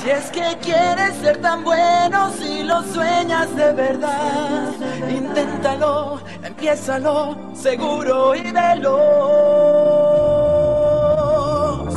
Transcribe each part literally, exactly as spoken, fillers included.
Si es que quieres ser tan bueno, si lo sueñas de verdad, inténtalo, empiézalo, seguro y veloz.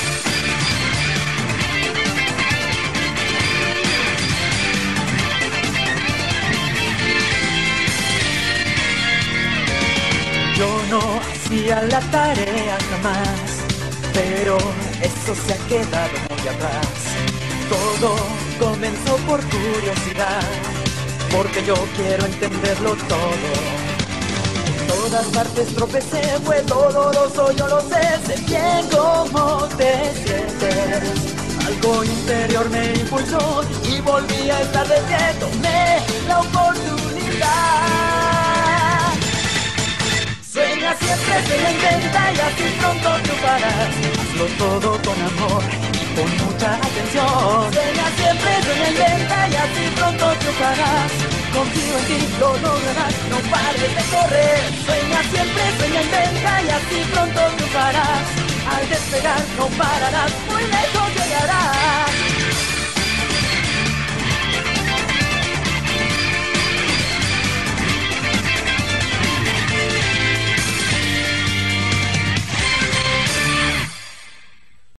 Yo no hacía la tarea jamás, pero eso se ha quedado muy atrás. Todo comenzó por curiosidad, porque yo quiero entenderlo todo. En todas partes tropecé, fue doloroso, yo lo sé, sé bien cómo te sientes. Algo interior me impulsó y volví a estar de pie, tomé la oportunidad. Sueña siempre, sueña, intenta y así pronto triunfarás. Hazlo todo con amor y con mucha atención. Sueña siempre, sueña, intenta y así pronto triunfarás. Confío en ti, lo lograrás, no pares de correr. Sueña siempre, sueña, intenta y así pronto triunfarás. Al despegar no pararás muy lejos.